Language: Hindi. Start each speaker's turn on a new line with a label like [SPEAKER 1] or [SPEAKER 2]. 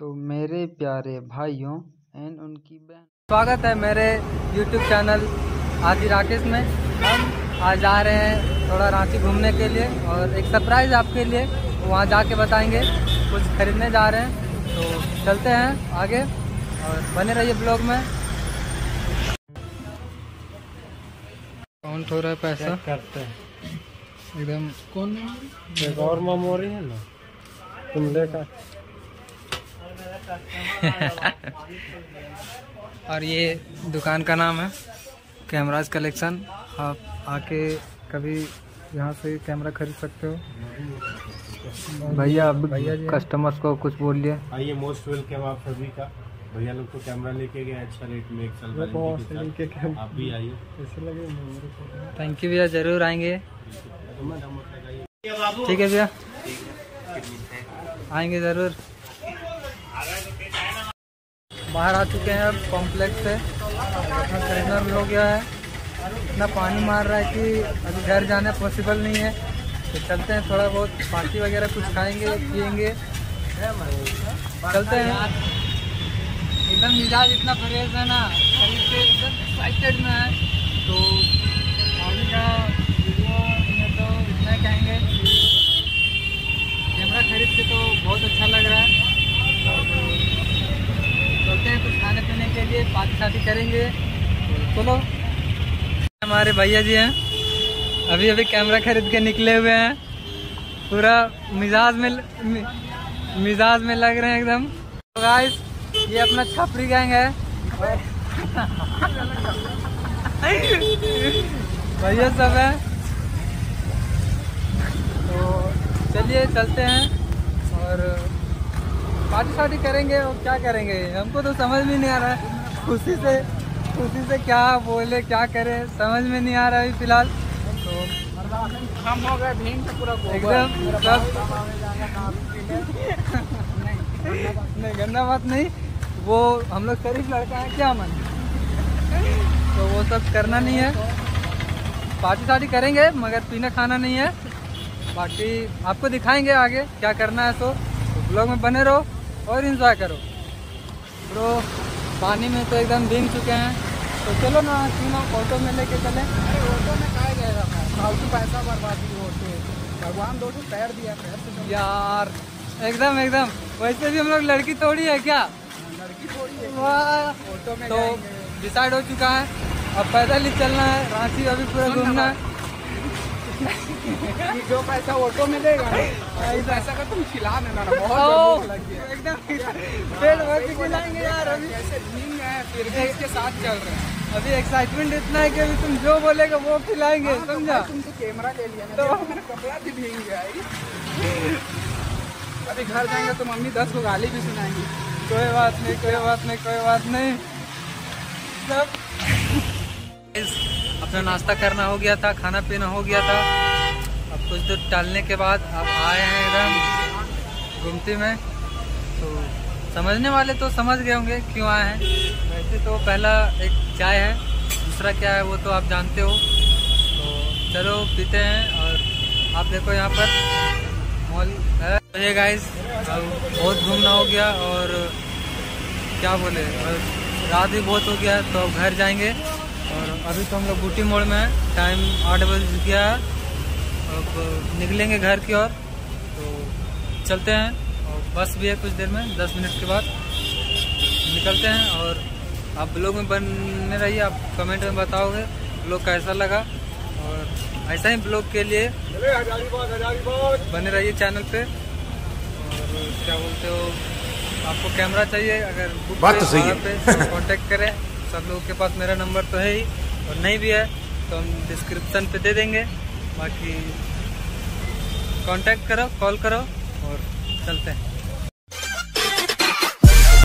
[SPEAKER 1] तो मेरे प्यारे भाइयों एंड उनकी बहन, स्वागत है मेरे YouTube चैनल आदि राकेश में। हम आज जा रहे हैं थोड़ा रांची घूमने के लिए और एक सरप्राइज़ आपके लिए वहाँ जाके बताएंगे। कुछ खरीदने जा रहे हैं तो चलते हैं आगे और बने रहिए ब्लॉग में। काउंट हो रहा है पैसा,
[SPEAKER 2] करते हैं
[SPEAKER 1] एकदम कौन
[SPEAKER 2] एक और मेमोरी है ना, तुम लेकर
[SPEAKER 1] और ये दुकान का नाम है कैमराज कलेक्शन। आप आके कभी यहाँ से कैमरा खरीद सकते हो। भैया जी कस्टमर्स को कुछ बोलिए।
[SPEAKER 2] आइए, मोस्ट वेलकम आप सभी का। भैया लोग तो कैमरा लेके गए अच्छा रेट में, 1 साल आप भी आइए।
[SPEAKER 1] थैंक यू भैया, जरूर आएंगे। ठीक है भैया, आएंगे ज़रूर। बाहर आ चुके हैं अब कॉम्प्लेक्स से। अपना खरीदना भी हो गया है। इतना पानी मार रहा है कि अभी घर जाना पॉसिबल नहीं है, तो चलते हैं थोड़ा बहुत पार्टी वगैरह कुछ खाएंगे पिएंगे, चलते हैं। एकदम मिजाज इतना फ्रेश है ना, खरीद के एकदम एक्साइटेड में है। तो आगे का वीडियो में तो इतना कहेंगे, कैमरा खरीद के तो बहुत अच्छा लग रहा है। चलते हैं कुछ खाने पीने के लिए, पार्टी शादी करेंगे। चलो, हमारे भैया जी हैं, अभी कैमरा खरीद के निकले हुए हैं। पूरा मिजाज में लग रहे हैं एकदम। तो गाइस, ये अपना छपरी गैंग है। भैया सब है। तो चलिए चलते हैं और पार्टी शादी करेंगे। और क्या करेंगे हमको तो समझ में नहीं आ रहा है। खुशी से क्या बोले क्या करें समझ में नहीं आ रहा है फिलहाल। तो हम हो गए भीम से पूरा एकदम सब नहीं, गंदा बात नहीं, वो हम लोग शरीफ लड़का है क्या मन, तो वो सब करना नहीं है। पार्टी शादी करेंगे मगर पीना खाना नहीं है। बाकी आपको दिखाएंगे आगे क्या करना है। तो ब्लॉग में बने रहो और एंजॉय करो। ब्रो पानी में तो एकदम भीग चुके हैं, तो चलो ना तीनों ऑटो में लेके चले। ऑटो में कहा गया फालतू पैसा बर्बादी होते, भगवान दो पैर दिया पैर यार। एकदम वैसे भी हम लोग लड़की थोड़ी है क्या, लड़की थोड़ी है। ऑटो में तो डिसाइड हो चुका है, अब पैदल ही चलना है रांची, अभी पूरा घूमना है। जो पैसा ऑटो में देगा पैसा का तुम खिला देना, बहुत एकदम पेट भर के खिलाएंगे यार। अभी ऐसे भीग गए फिर भी इसके साथ चल रहे हैं। अभी एक्साइटमेंट इतना है कि अभी तुम जो बोलेगा वो खिलाएंगे, समझा। तुमको कैमरा ले लिया तो मेरा कपड़ा भी भीग गया है। अभी घर जाएंगे तो मम्मी 10 को गाली भी सुनाएंगी। कोई बात नहीं। सब अपना नाश्ता करना हो गया था, खाना पीना हो गया था। अब कुछ दूर टहलने के बाद अब आए हैं एकदम गुमती में। तो समझने वाले तो समझ गए होंगे क्यों आए हैं। वैसे तो पहला एक चाय है, दूसरा क्या है वो तो आप जानते हो। तो चलो पीते हैं। और आप देखो यहाँ पर मॉल है। तो ये गाइस, अब बहुत घूमना हो गया और क्या बोले, रात भी बहुत हो गया, तो अब घर जाएंगे। और अभी तो हम लोग बूटी मोड़ में हैं, टाइम 8 बज गया है। अब निकलेंगे घर की ओर, तो चलते हैं। और बस भी है कुछ देर में, 10 मिनट के बाद निकलते हैं। और आप ब्लॉग में बने रहिए, आप कमेंट में बताओगे ब्लॉग कैसा लगा। और ऐसा ही ब्लॉग के लिए बने रहिए चैनल पे। और क्या बोलते हो, आपको कैमरा चाहिए अगर
[SPEAKER 2] बात तो सही है
[SPEAKER 1] तो कांटेक्ट करें। सब लोगों के पास मेरा नंबर तो है ही, और नहीं भी है तो हम डिस्क्रिप्शन पे दे देंगे। बाकी कांटेक्ट करो, कॉल करो और चलते हैं।